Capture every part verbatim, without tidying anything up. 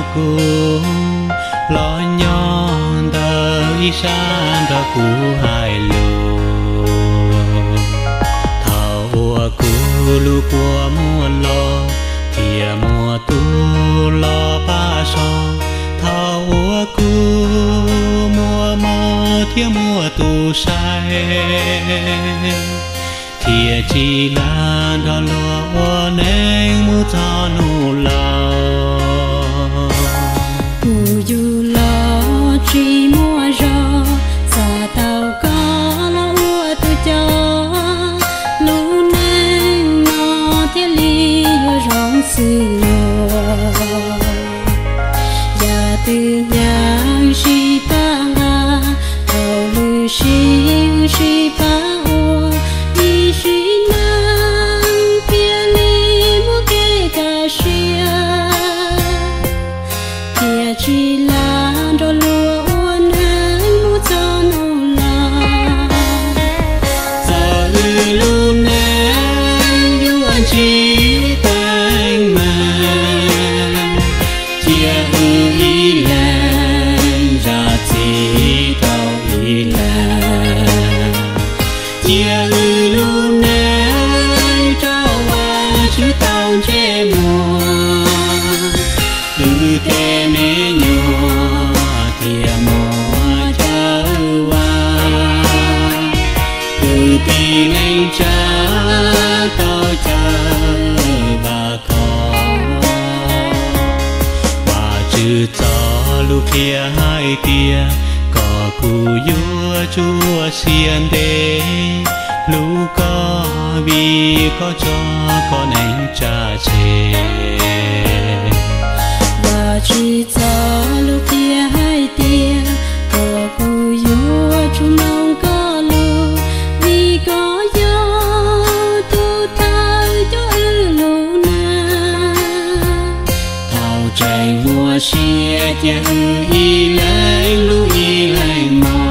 cô lo nhon đời san ra cú hai lô thảo cô lu qua mua lo thì mua tu lo ba so thảo cô mua mò thì mua tu sai thì chỉ là đó lo nên mua cho nụ lao cù du lo chỉ mua rò xa tàu có lo ua tu cho lu nên nó thế li rong sư lo ya từ nhà si pa nga tàu lu si si pa o đi si nang pia li mua ke ca sia kia chỉ là đôi lúa uốn hang mua cho nụ la giờ ư lu nang yêu anh chỉ tay mà chia ư ý lan ra chỉ tao ý lan chia ư lu nang trao qua chữ tao che mùa từ thế mê nhỏ thì mùa trở qua từ tin anh cha tao chờ và có và chữ cho lúc kia hai tia có cù vua chúa xiên đế lũ có vì có cho con anh cha chê chỉ cho lúc kia hai tia có cù vua chung mong có lu vì có gió tu thao cho ư lu na thao chạy mùa xia tia ư y lấy lu y lấy mò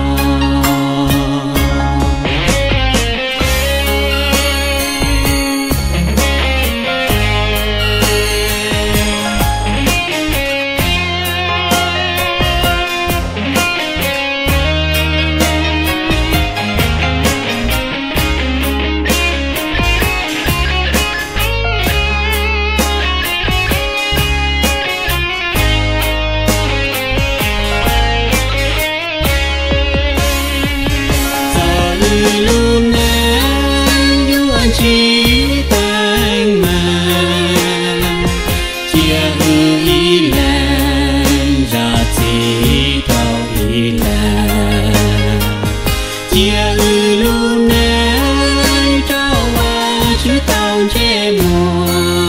lu nang yêu anh chỉ tay mà chia ư ý lan ra chỉ tao ý lan chia ư lu nang trao qua chữ tao che mùa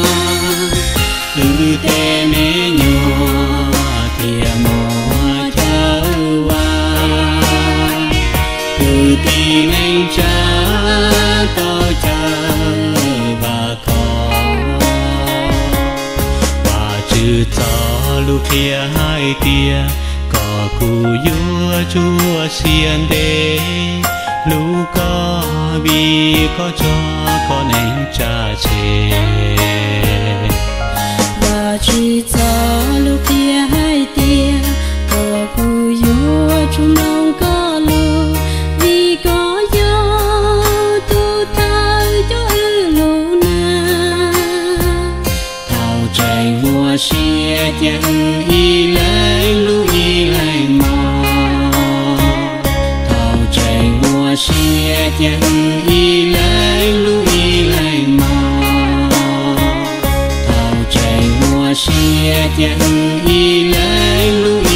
từ thế mê nhỏ thì mùa trở qua từ tin anh cha tao chờ và có và chữ cho lúc kia hai tia có cù vua chúa xiên đế lũ có vì có cho con anh cha chê và chỉ cho lúc kia hai tia có cù vua chung mong có lu vì có gió tu thao cho ư lu na thao chạy mùa xia tia ư y lấy lu y lấy mò thao chạy mùa xia tia ư y lấy lu y lấy mò thao chạy mùa xia tia ư y lấy lu